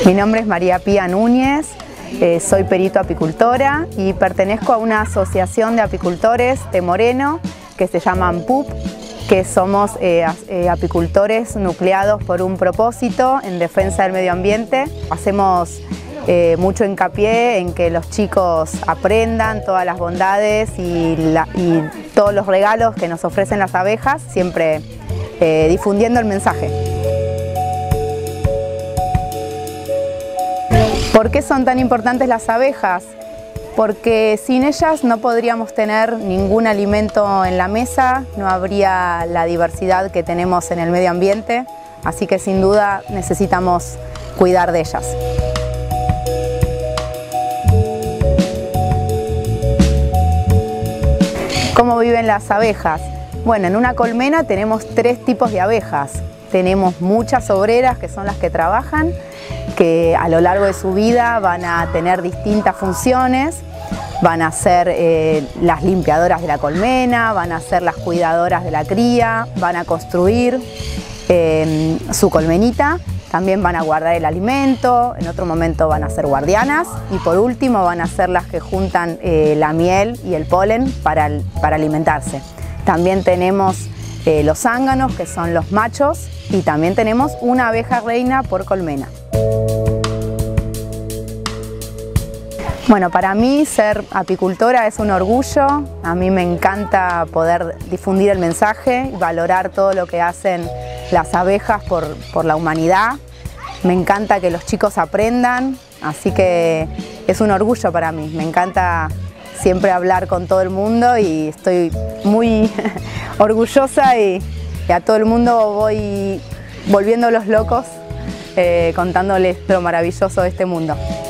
Mi nombre es María Pía Núñez, soy perito apicultora y pertenezco a una asociación de apicultores de Moreno que se llama ANPUP, que somos apicultores nucleados por un propósito en defensa del medio ambiente. Hacemos mucho hincapié en que los chicos aprendan todas las bondades y todos los regalos que nos ofrecen las abejas, siempre difundiendo el mensaje. ¿Por qué son tan importantes las abejas? Porque sin ellas no podríamos tener ningún alimento en la mesa, no habría la diversidad que tenemos en el medio ambiente, así que sin duda necesitamos cuidar de ellas. ¿Cómo viven las abejas? Bueno, en una colmena tenemos 3 tipos de abejas. Tenemos muchas obreras, que son las que trabajan, que a lo largo de su vida van a tener distintas funciones, van a ser las limpiadoras de la colmena, van a ser las cuidadoras de la cría, van a construir su colmenita, también van a guardar el alimento, en otro momento van a ser guardianas y por último van a ser las que juntan la miel y el polen para alimentarse. También tenemos los zánganos, que son los machos, y también tenemos una abeja reina por colmena. Bueno, para mí ser apicultora es un orgullo, a mí me encanta poder difundir el mensaje y valorar todo lo que hacen las abejas por la humanidad. Me encanta que los chicos aprendan, así que es un orgullo para mí. Me encanta siempre hablar con todo el mundo y estoy muy orgullosa y a todo el mundo voy volviéndolos locos contándoles lo maravilloso de este mundo.